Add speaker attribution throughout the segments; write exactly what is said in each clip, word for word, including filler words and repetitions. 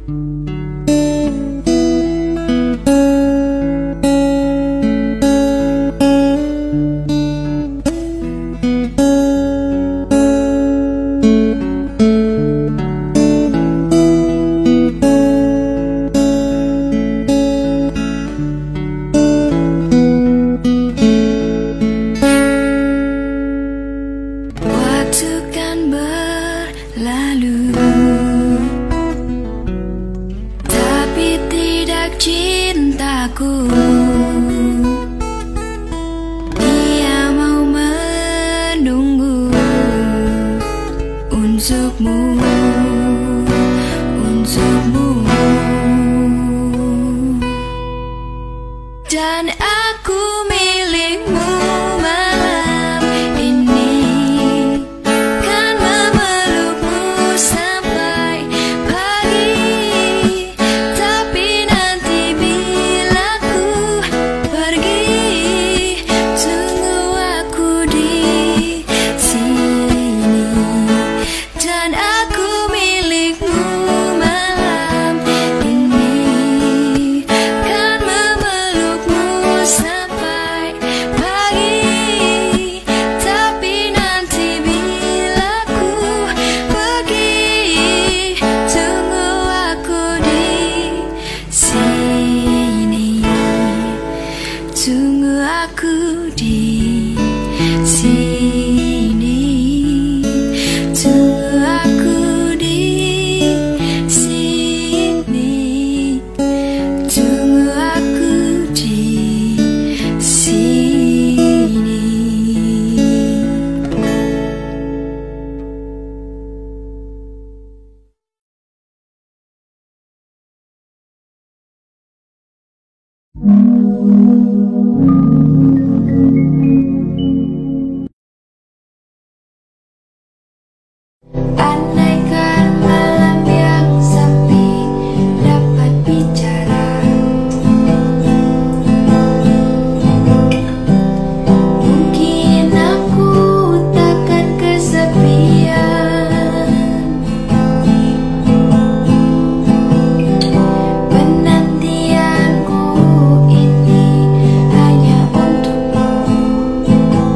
Speaker 1: Penantianku ini hanya untukmu.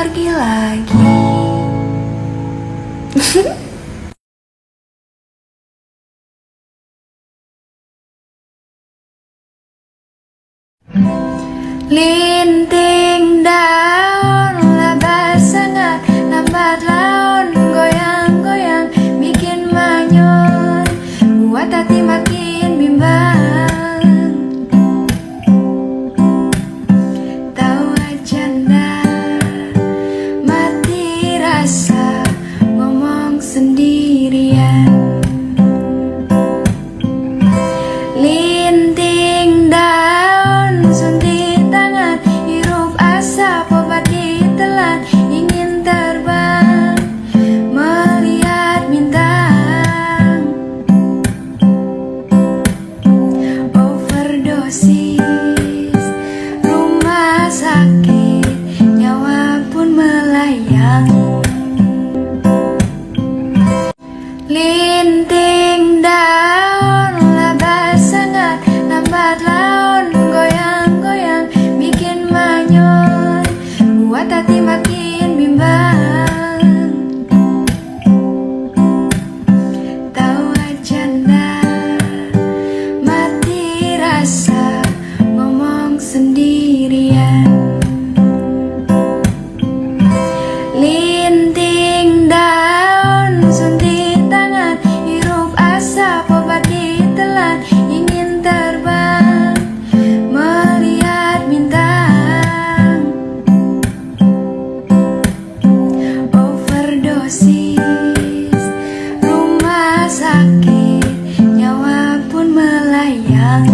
Speaker 1: pergi lagi. Linting daun lebat sangat, lambat laun goyang-goyang bikin manyun, buat hati makin bimbang. Tahu aja ndak, mati rasa ngomong sendirian. Linting daun suntik tangan, hirup asap obat ditelan, ingin terbang melihat bintang. Overdosis, rumah sakit, nyawa pun melayang. Linting daun lebat sangat, lambat laun goyang-goyang bikin manyun, buat hati makin bimbang. Tahu aja ndak, mati rasa ngomong sendirian. Linting daun suntik tangan, hirup asap obat ditelan, ingin terbang melihat bintang. Overdosis, rumah sakit, nyawa pun melayang.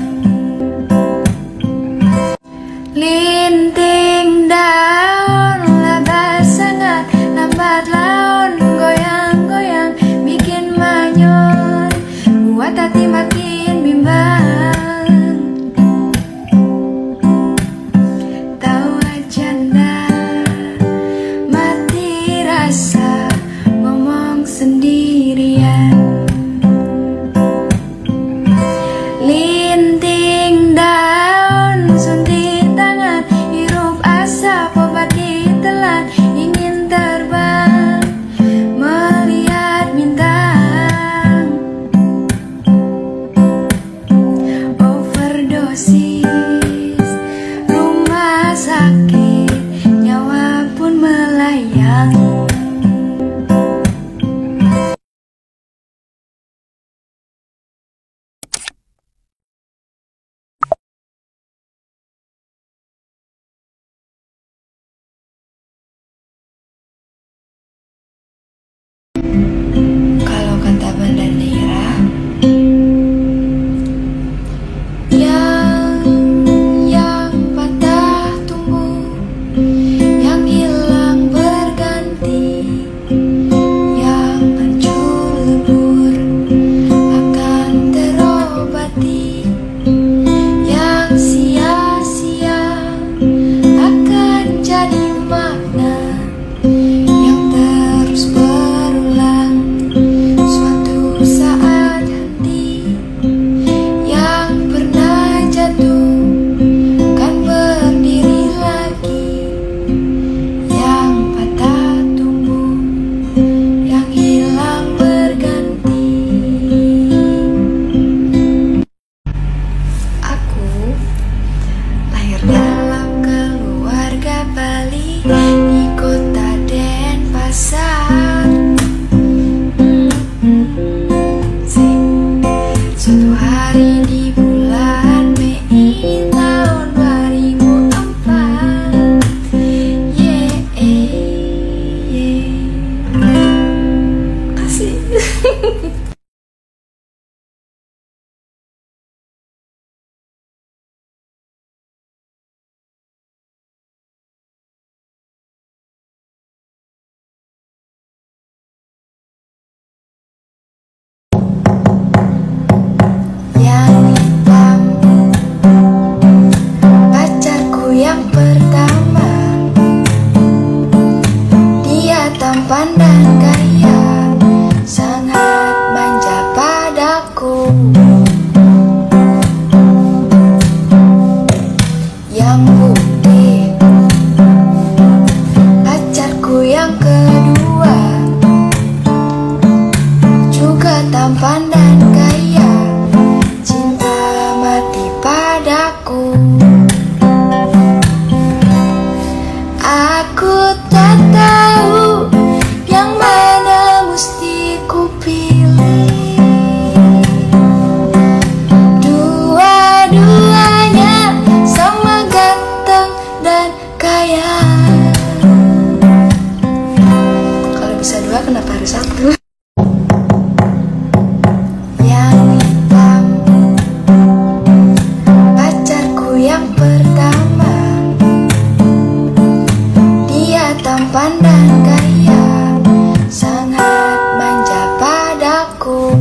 Speaker 1: Linting daun lebat sangat, lambat laun goyang-goyang bikin manyun, buat hati makin bimbang. Tahu aja ndak, mati rasa ngomong sendirian. Linting daun suntik tangan, hirup asap obat ditelan, ingin terbang melihat bintang. Overdosis, rumah sakit, nyawa pun melayang. Kalau kata Banda Neira, yang yang patah tumbuh, yang hilang berganti, yang hancur lebur akan terobati, yang sia-sia akan jadi makna yang terus berulang. Aku tak tahu yang mana mesti ku pilih. Dua-duanya sama ganteng dan kaya. Kalau bisa dua, kenapa harus satu? Yang hitam, pacarku yang pertama. Dia tampan dan gaya, sangat manja padaku.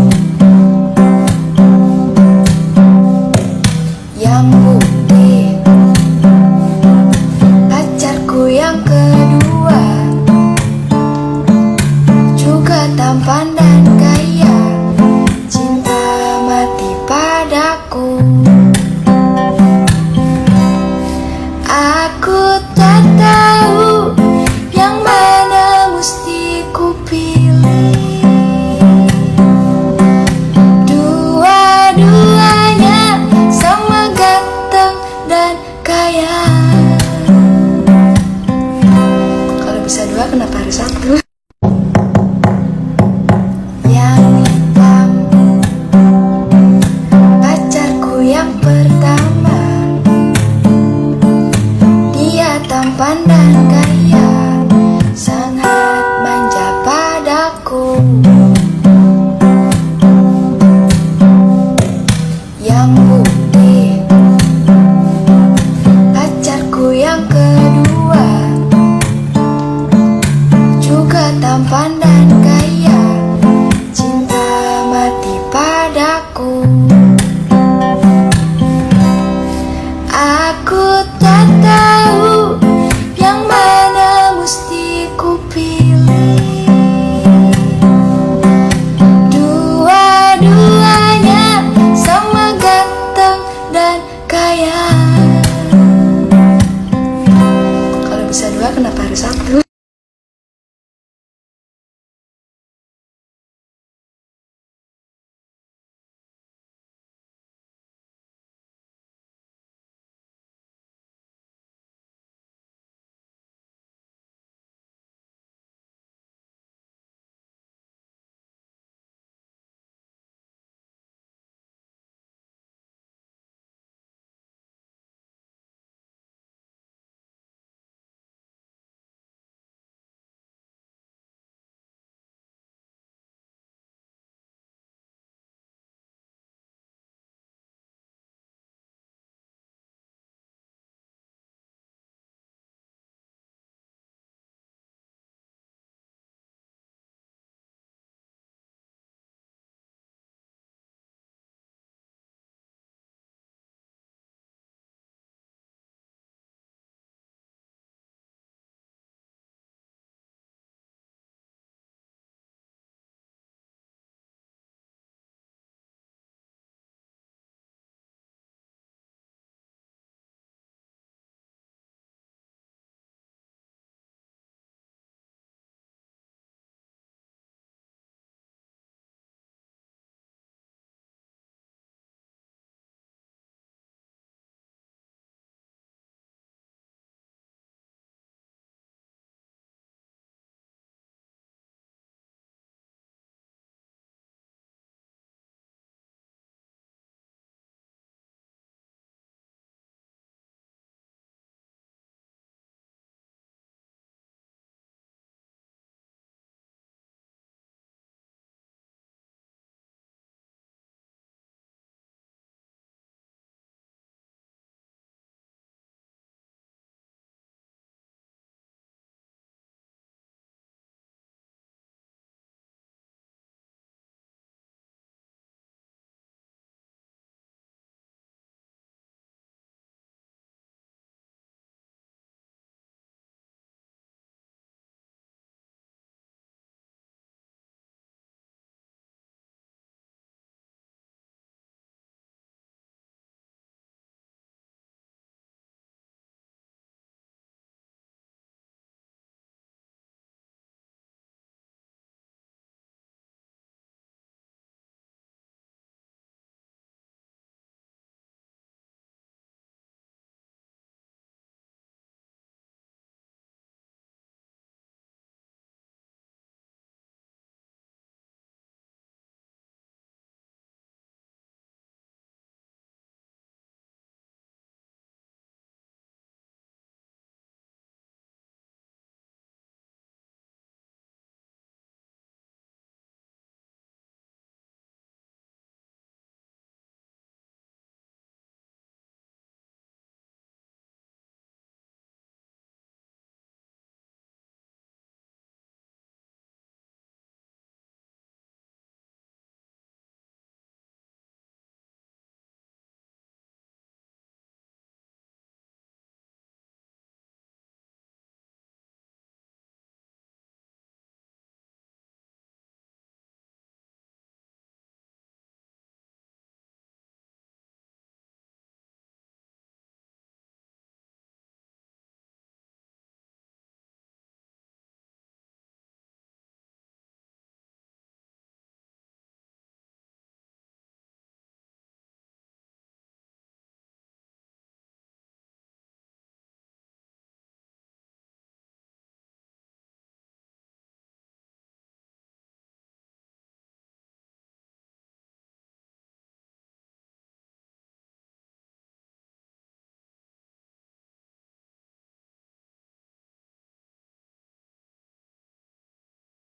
Speaker 1: Yang putih, pacarku yang kedua. Juga tampan dan gaya, cinta mati padaku. Aku tak tahu yang mana mesti ku pilih. Dua-duanya sama ganteng dan kaya. Kalau bisa dua, kenapa harus satu? Yang hitam, pacarku yang pertama. Dia tampan dan gaya, sangat manja padaku. Yang putih, pacarku yang kedua. Juga tampan dan gaya, cinta mati padaku. Aku tak tahu yang mana mesti ku pilih. Dua-duanya sama ganteng dan kaya. Kalau bisa dua, kenapa harus satu?